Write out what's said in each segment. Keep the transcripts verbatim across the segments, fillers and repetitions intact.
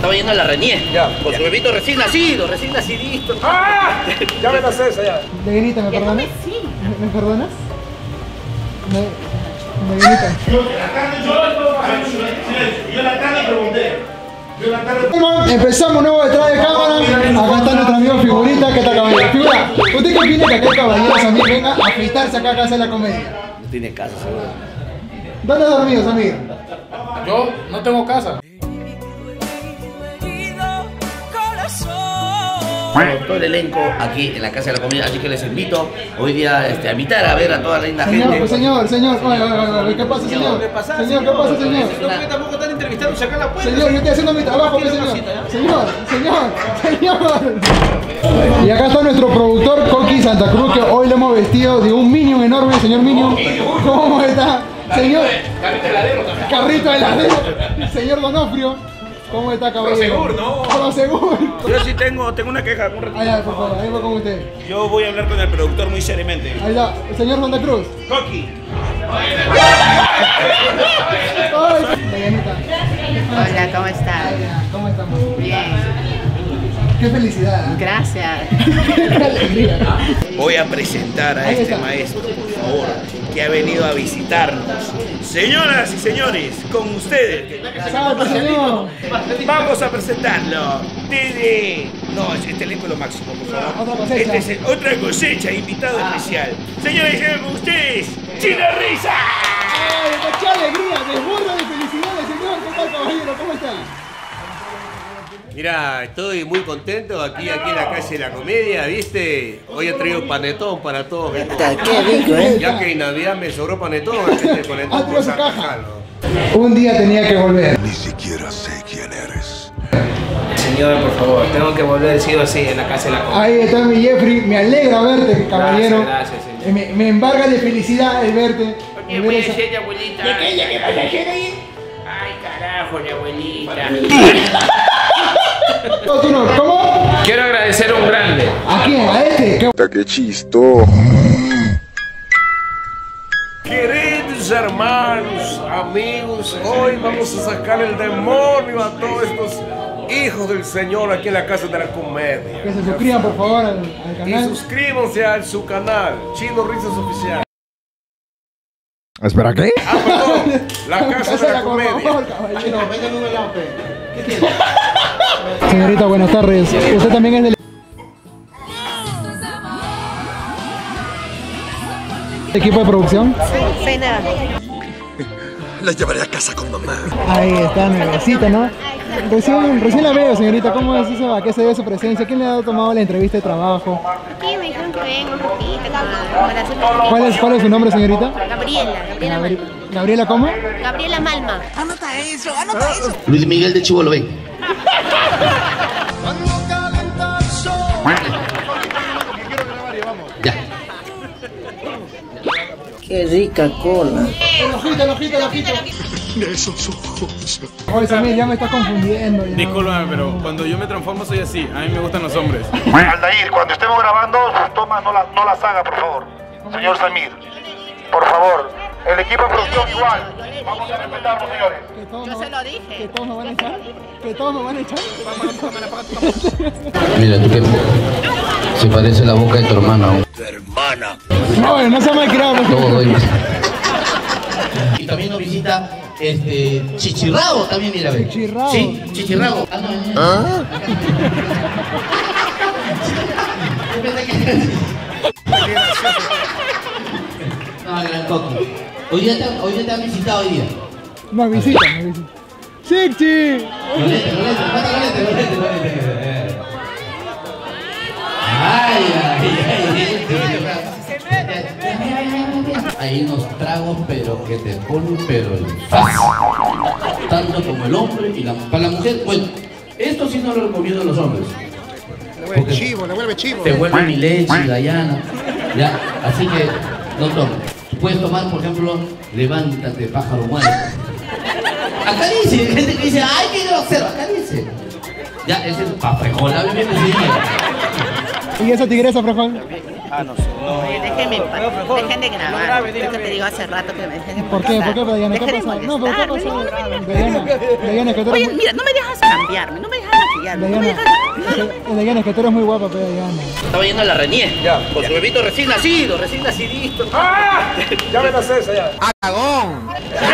estaba yendo a la Renier. Ya. Con su bebito recién nacido, recién nacidito. ¡Ah! Ya me la sé esa ya. Negrita, ¿me perdonas? ¿Me, me perdonas? Ne Negrita. Yo la carne pregunté. Yo la carne... Empezamos nuevo detrás de cámara. Acá está nuestro amigo Figurita. ¿Qué tal, caballero? Figura, ¿usted qué opina que aquel caballero Samir venga a afeitarse acá a casa de la comedia? No tiene casa, seguro. ¿Dónde has dormido, Samir? Yo no tengo casa. Todo el elenco aquí en la Casa de la Comedia, así que les invito hoy día este, a invitar a ver a toda la linda Señor, gente. pues señor, señor, oye, oye, oye, ¿qué pasa, señor? ¿Qué pasa, Señor, ¿qué pasa, señor? No puede tampoco estar entrevistando y sacar la puerta. Señor, yo estoy haciendo mi trabajo, pues, señor. Señor, señor, señor. Y acá está nuestro productor, Coqui Santa Cruz, que hoy lo hemos vestido de un Minion enorme, señor Minion. ¿Cómo está? Señor. Carrito heladero también. Carrito heladero. Señor Donofrio. ¿Cómo está, caballero? Prosegur, ¿no? Prosegur. Yo sí tengo, tengo una queja. Un ratito. Ahí va, por favor, ahí va con usted. Yo voy a hablar con el productor muy seriamente. Ahí está, señor Santa Cruz. Coqui. Ay, Dayanita. Hola, ¿cómo estás? ¿Cómo estamos? Bien, Qué felicidad. ¿eh? gracias. Qué alegría. Voy a presentar a Ahí este está. maestro, por favor, que ha venido a visitarnos. Señoras y señores, con ustedes. Salve, señor. Vamos a presentarlo desde... No, este elenco es lo máximo, por favor. Otra cosecha. Este es otra cosecha, invitado especial. Señores y señores, con ustedes, Chino Risa. ¡Ay, qué alegría! ¡Desborda de felicidades, señor! ¿Qué tal, caballero? ¿Cómo está? Mira, estoy muy contento aquí, aquí en la calle de la comedia, ¿viste? Hoy he traído panetón para todos. ¡Qué rico, eh! Ya que en Navidad me sobró panetón, este panetón Ah, tiró su vamos a caja. sacarlo. Un día tenía que volver. Ni siquiera sé quién eres. Señor, por favor, tengo que volver sí o sí en la casa de la comedia. Ahí está mi Jeffrey. Me alegra verte, caballero. Gracias, gracias, señor. Me, me embarga de felicidad el verte. ¿Qué el ver voy a esa- hacer, abuelita? ¿Qué, qué, qué vas a hacer ahí? Ay, carajo, mi abuelita. No, tú no. ¿Cómo? Quiero agradecer a un grande. ¿A quién? ¿A este? ¿Qué? ¡Qué chistoso! Queridos hermanos, amigos, hoy vamos a sacar el demonio a todos estos hijos del Señor aquí en la casa de la comedia. Que se suscriban, por favor, al, al Y canal. suscríbanse a su canal, Chino Risas Oficial. ¿Espera qué? Ah, perdón, la casa de la Por comedia. favor, caballero. Señorita, buenas tardes. ¿Usted también es del equipo de producción? Cena. La llevaré a casa con mamá. Ahí está, nuevecita, ¿no? Recién, recién la veo, señorita. ¿Cómo es eso? ¿A qué se debe su presencia? ¿Quién le ha tomado la entrevista de trabajo? Aquí me dijeron que venga un ratito para, para hacer una ¿Cuál es, cuál es su nombre, señorita? Gabriela, Gabriela Gabri- Malma. ¿Gabriela cómo? Gabriela Malma. Luis Miguel de Chibolo, ven. Ya. Qué rica cola. El ojito, el ojito, el ojito. Esos ojos. Oye, Samir, ya me estás confundiendo. ya. Discúlpame, pero cuando yo me transformo soy así. A mí me gustan los hombres. Aldair, cuando estemos grabando, sus tomas no las, no las haga, por favor. Señor Samir, por favor. El equipo de producción igual. Vamos a respetarnos, señores. Que todos Yo me se van- lo dije. ¿Que todos me van a echar? ¿Que todos me van a echar? Mira, tú que se parece la boca de tu hermana. No, no se me ha creado. Todo ello. Y también nos visita este Chichirrao también, mira. ve. Chichirrao. Sí, Chichirrao. Ah, no, no. Yo pensé que- No, gran Coqui. Hoy día te, hoy día te han visitado hoy día. Me visita, me visita. ¡Sixty! Rolete, rolete, falta rolete, rolete, rolete. Ay, ay, ay, ay. Hay unos tragos, pero que te ponen, pero el fácil. Tanto como el hombre y la, para la mujer. Bueno, esto sí no lo recomiendo a los hombres. Le vuelve chivo, le vuelve chivo. Te vuelve mi leche, Dayana. Ya, así que no tomes. Puedes tomar, por ejemplo, levántate, pájaro muerto. Acá dice, hay gente que dice, ay, qué grosero, acá dice. Ya, ese es pa' frejol, a mí me decía. ¿Y esa tigresa, Frejón? Ah, no sé. No, Oye, déjenme en paz. Dejen de grabar. Creo que te digo hace rato que me dejen de ¿Por qué? ¿Por qué, Diana? ¿Qué Dejen de pasa? No, pero ¿qué molestarme. pasa? No, no me Diana, Diana, es que tú Oye, eres muy... mira, no me dejas cambiarme, no me dejas maquillarme, no me Diana, dejas... Diana, es que tú eres muy guapa, pero Diana. Estaba yendo a la Renier con su bebito recién nacido, recién nacidito. ¡Ah! Ya me la sé esa ya. ¡Cagón!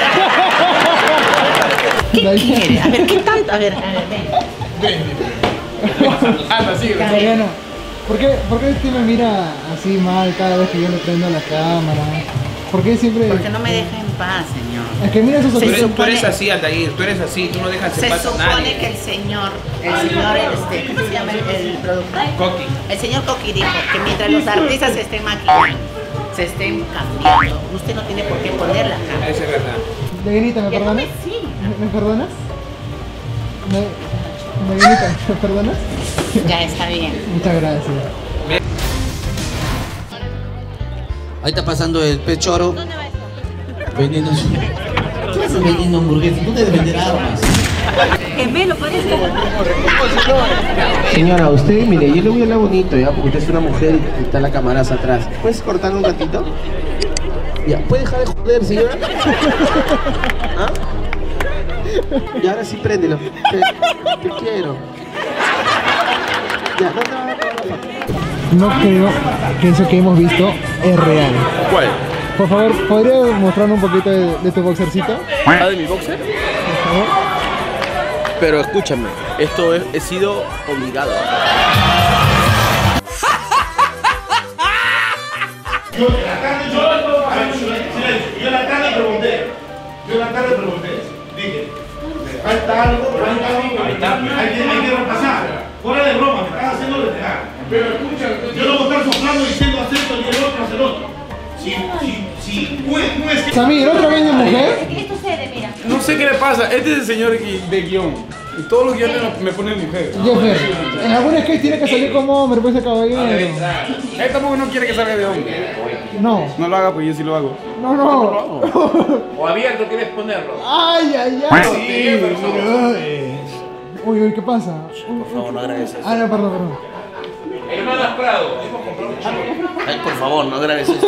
¿Qué quiere? A ver, ¿qué tanto? A ver, a ver, ven. Anda, sigue. Diana, ¿por qué, ¿por qué usted me mira así mal cada vez que yo le prendo la cámara? ¿Por qué siempre...? Porque no me deja en paz, señor. Es que mira esos Se Tú eres, ojitos. tú eres así, Altair, tú eres así, tú no dejas en Se paz a supone nadie. que el señor, el señor, este, ¿cómo se llama el, el productor? Coqui. El señor Coqui dijo que mientras los artistas se estén maquillando, se estén cambiando, usted no tiene por qué poner la cámara. Eso es verdad. Dianita, ¿me Que no perdonas? me siga. ¿Me, me perdonas? ¿Me, Dianita, ¿me perdonas? Ya está bien. Muchas gracias. Ahí está pasando el pechoro. Vendiendo su... ¿Qué haces vendiendo hamburguesas? Tú debes vender armas. Gemelo parece. Señora, usted, mire, yo le voy a hablar bonito, ya, porque usted es una mujer y está la camaraza atrás. ¿Puedes cortar un ratito? Ya, ¿puede dejar de joder, señora? ¿Ah? Y ahora sí, préndelo. Te, te quiero. Ya, no, no, no, no. No creo que eso que hemos visto es real. ¿Cuál? Por favor, ¿podrías mostrarme un poquito de, de tu boxercito? ¿Ah, de mi boxer? Por favor. Pero escúchame, esto es, he sido obligado. Yo en la tarde, yo, a ver, silencio, yo en la tarde pregunté, yo en la tarde pregunté, dije, me falta algo, falta algo, hay que, hay que repasar, fuera de broma, me estás haciendo despegar. Pero escucha, yo no voy a estar soplando diciendo acepto y el otro hace el otro. Si, si, si, no es, no es que... Samir, ¿otra vez de mujer? ¿Qué sucede? Mira. No sé qué le pasa. Este es el señor gui- de guión. Y todos los guiones me ponen mujer. Jeffer, en algún skate tiene que salir como hombre, pues ese caballero. Él tampoco no quiere que salga de hombre. No, No lo haga, pues yo sí lo hago. no, no. O abierto, ¿quieres ponerlo? Ay, ay, ay. Sí, por favor. Uy, uy, ¿qué pasa? Por favor, no grabes eso. Ah, no, perdón, perdón. Hermanas Prado. Ay, por favor, no grabes esto.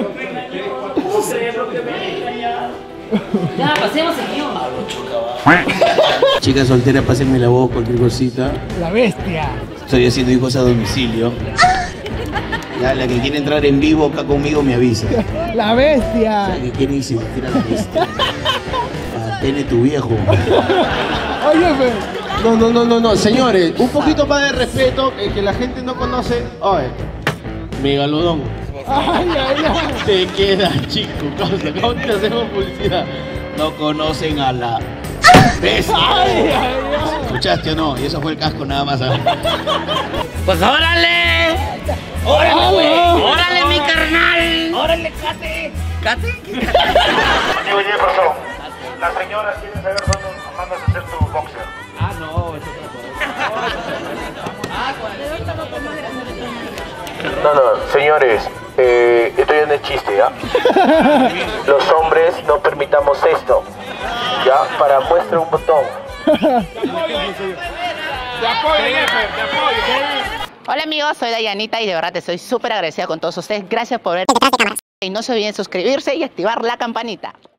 Ya, pasemos el guión. Chicas solteras, pásenme la voz, cualquier cosita. La bestia. Estoy haciendo hijos a domicilio. Ya, la que quiere entrar en vivo acá conmigo me avisa. La bestia. La que quiere irse tira la lista. Tiene tu viejo. Oye, Jeffer. No, no, no, no, no, señores, un poquito más de respeto, eh, que la gente no conoce. Oye, megalodón. Ay, ay, ay. Te queda chico, causa, ¿cómo te hacemos publicidad? No conocen a la bestia. Ay, ay, ay. ¿Escuchaste o no? Y eso fue el casco nada más. ¿Ah? Pues órale. Órale, güey. Órale, mi carnal. Órale, Cate. Cate. Digo, Jefferson, las señoras quieren saber cuándo mandas a hacer tu boxer. Ah, no, es otra No, no, señores, eh, esto ya no es chiste, ¿ya? Los hombres no permitamos esto, ¿ya? Para muestra un botón. Hola amigos, soy Dayanita y de verdad estoy súper agradecida con todos ustedes. Gracias por ver. Y no se olviden suscribirse y activar la campanita.